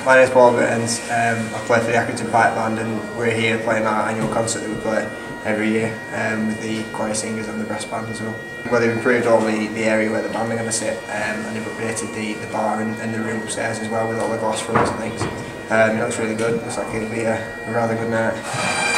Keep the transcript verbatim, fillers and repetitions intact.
My name is Paul and um, I play for the Accrington Pipe Band, and we're here playing our annual concert that we play every year um, with the choir singers and the brass band as well. Well, they've improved all the, the area where the band are going to sit, um, and they've updated the, the bar and, and the room upstairs as well with all the glass fronts and things. Um, it looks really good, looks like it'll be a, a rather good night.